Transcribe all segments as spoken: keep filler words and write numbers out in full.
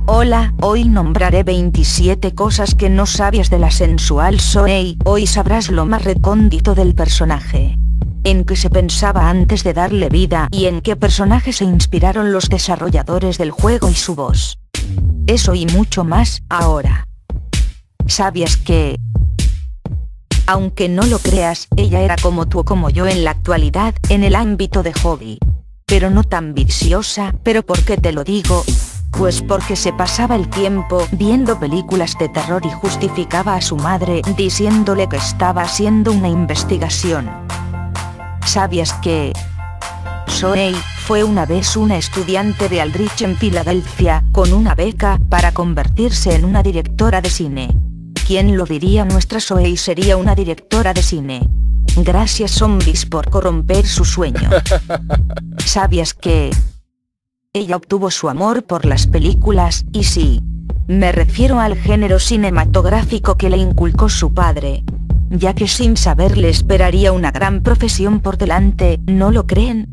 Hola, hoy nombraré veintisiete cosas que no sabías de la sensual Zoey. Hoy sabrás lo más recóndito del personaje. En qué se pensaba antes de darle vida y en qué personaje se inspiraron los desarrolladores del juego y su voz. Eso y mucho más, ahora. ¿Sabías que, aunque no lo creas, ella era como tú o como yo en la actualidad, en el ámbito de hobby? Pero no tan viciosa. ¿Pero por qué te lo digo? Pues porque se pasaba el tiempo viendo películas de terror y justificaba a su madre diciéndole que estaba haciendo una investigación. ¿Sabías que Zoey fue una vez una estudiante de Aldrich en Filadelfia, con una beca para convertirse en una directora de cine? ¿Quién lo diría? Nuestra Zoey sería una directora de cine. Gracias zombies por corromper su sueño. ¿Sabías que ella obtuvo su amor por las películas? Y sí, me refiero al género cinematográfico que le inculcó su padre, ya que sin saber le esperaría una gran profesión por delante, ¿no lo creen?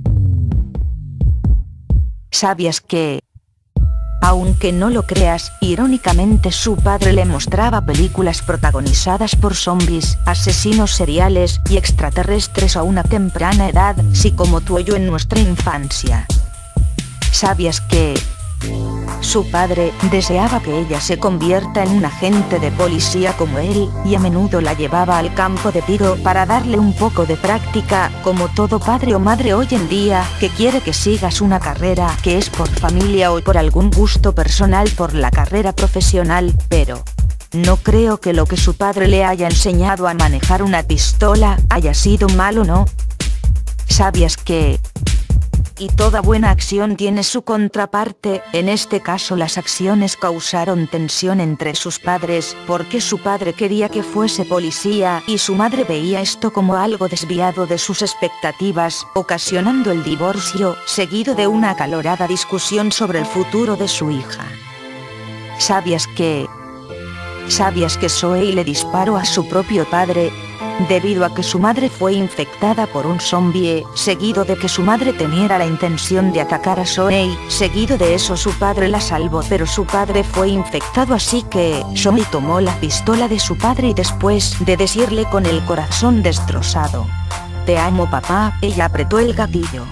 ¿Sabías que, aunque no lo creas, irónicamente su padre le mostraba películas protagonizadas por zombies, asesinos seriales y extraterrestres a una temprana edad, sí como tú o yo en nuestra infancia? ¿Sabías que su padre deseaba que ella se convierta en un agente de policía como él, y a menudo la llevaba al campo de tiro para darle un poco de práctica, como todo padre o madre hoy en día, que quiere que sigas una carrera que es por familia o por algún gusto personal por la carrera profesional? Pero no creo que lo que su padre le haya enseñado a manejar una pistola haya sido malo, ¿no? ¿Sabías que y toda buena acción tiene su contraparte? En este caso las acciones causaron tensión entre sus padres, porque su padre quería que fuese policía y su madre veía esto como algo desviado de sus expectativas, ocasionando el divorcio, seguido de una acalorada discusión sobre el futuro de su hija. ¿Sabías que ¿Sabías que Zoey le disparó a su propio padre debido a que su madre fue infectada por un zombie, seguido de que su madre tenía la intención de atacar a Zoey? Seguido de eso su padre la salvó, pero su padre fue infectado, así que Zoey tomó la pistola de su padre y después de decirle con el corazón destrozado: "Te amo, papá", ella apretó el gatillo.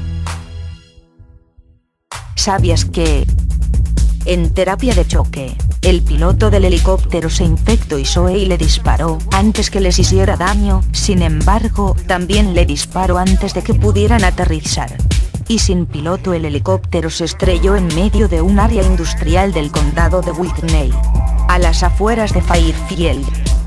¿Sabías que en terapia de choque, el piloto del helicóptero se infectó y Zoey le disparó antes que les hiciera daño? Sin embargo, también le disparó antes de que pudieran aterrizar. Y sin piloto el helicóptero se estrelló en medio de un área industrial del condado de Whitney, a las afueras de Fairfield.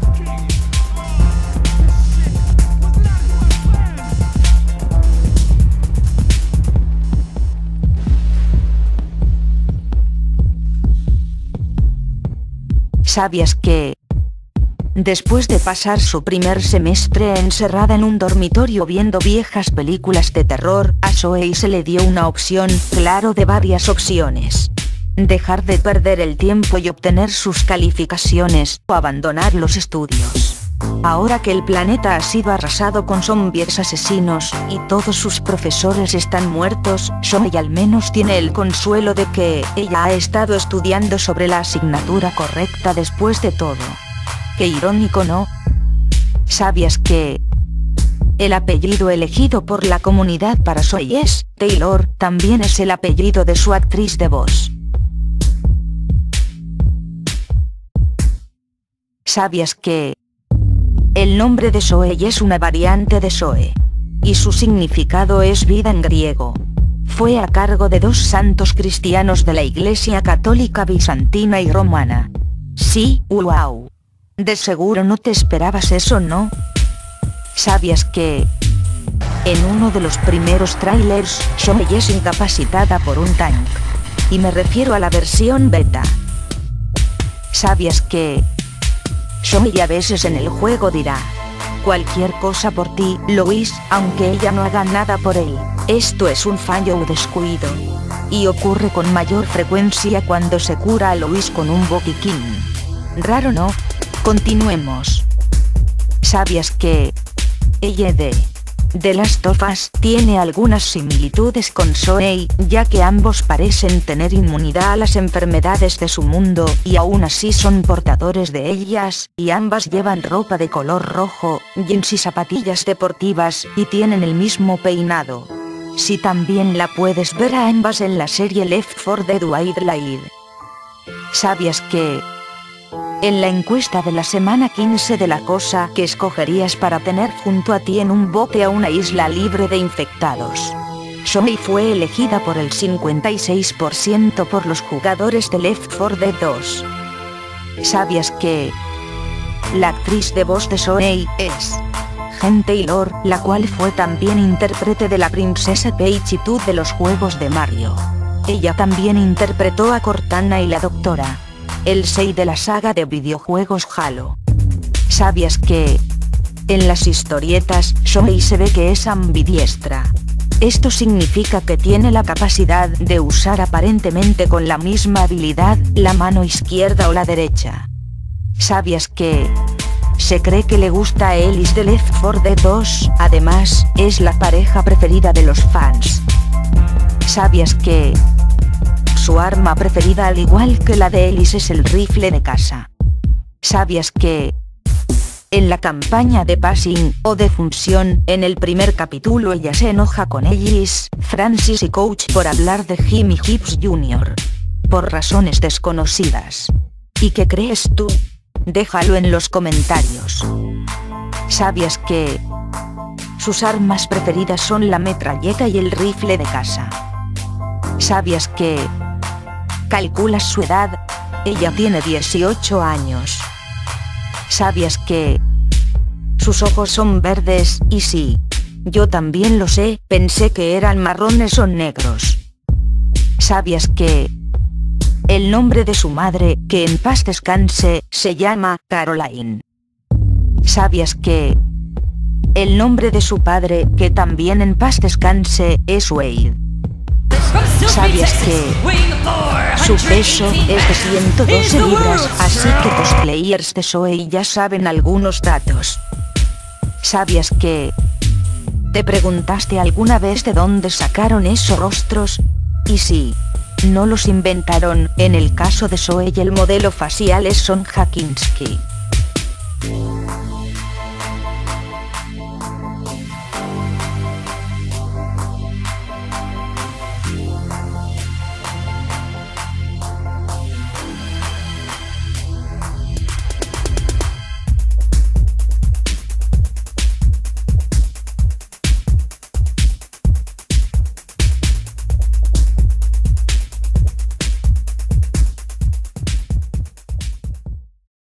¿Sabías que después de pasar su primer semestre encerrada en un dormitorio viendo viejas películas de terror, a Zoey se le dio una opción, claro, de varias opciones: dejar de perder el tiempo y obtener sus calificaciones, o abandonar los estudios? Ahora que el planeta ha sido arrasado con zombies asesinos y todos sus profesores están muertos, Zoey al menos tiene el consuelo de que ella ha estado estudiando sobre la asignatura correcta después de todo. Qué irónico, ¿no? ¿Sabías que el apellido elegido por la comunidad para Zoey es Taylor? También es el apellido de su actriz de voz. ¿Sabías que el nombre de Zoey es una variante de Zoe, y su significado es vida en griego? Fue a cargo de dos santos cristianos de la Iglesia Católica Bizantina y Romana. Sí, wow. De seguro no te esperabas eso, ¿no? ¿Sabías que en uno de los primeros trailers, Zoey es incapacitada por un tank? Y me refiero a la versión beta. ¿Sabías que Zoey a veces en el juego dirá cualquier cosa por ti, Lois, aunque ella no haga nada por él? Esto es un fallo o descuido, y ocurre con mayor frecuencia cuando se cura a Lois con un botiquín. Raro, ¿no? Continuemos. ¿Sabías que ella de The Last of Us tiene algunas similitudes con Zoe, ya que ambos parecen tener inmunidad a las enfermedades de su mundo, y aún así son portadores de ellas, y ambas llevan ropa de color rojo, jeans y zapatillas deportivas, y tienen el mismo peinado. Si también la puedes ver a ambas en la serie Left four Dead Wildlife. ¿Sabías que en la encuesta de la semana quince de la cosa que escogerías para tener junto a ti en un bote a una isla libre de infectados? Zoe fue elegida por el cincuenta y seis por ciento por los jugadores de Left four Dead dos. ¿Sabías que la actriz de voz de Zoe es Jen Taylor, la cual fue también intérprete de la princesa Peach y Toad de los juegos de Mario? Ella también interpretó a Cortana y la Doctora, el seis de la saga de videojuegos Halo. ¿Sabías que en las historietas, Zoe se ve que es ambidiestra? Esto significa que tiene la capacidad de usar aparentemente con la misma habilidad, la mano izquierda o la derecha. ¿Sabías que se cree que le gusta a Ellis de Left four Dead dos, además, es la pareja preferida de los fans? ¿Sabías que su arma preferida al igual que la de Ellis es el rifle de caza? ¿Sabías que en la campaña de Passing, o de Función, en el primer capítulo ella se enoja con Ellis, Francis y Coach por hablar de Jimmy Gibbs junior? Por razones desconocidas. ¿Y qué crees tú? Déjalo en los comentarios. ¿Sabías que sus armas preferidas son la metralleta y el rifle de caza? ¿Sabías que calculas su edad? Ella tiene dieciocho años. ¿Sabías que sus ojos son verdes? Y sí, yo también lo sé, pensé que eran marrones o negros. ¿Sabías que el nombre de su madre, que en paz descanse, se llama Caroline? ¿Sabías que el nombre de su padre, que también en paz descanse, es Wade? ¿Sabías que su peso es de ciento doce libras, así que cosplayers de Zoe ya saben algunos datos? ¿Sabías que te preguntaste alguna vez de dónde sacaron esos rostros? Y sí, no los inventaron, en el caso de Zoe el modelo facial es Son Hakinski.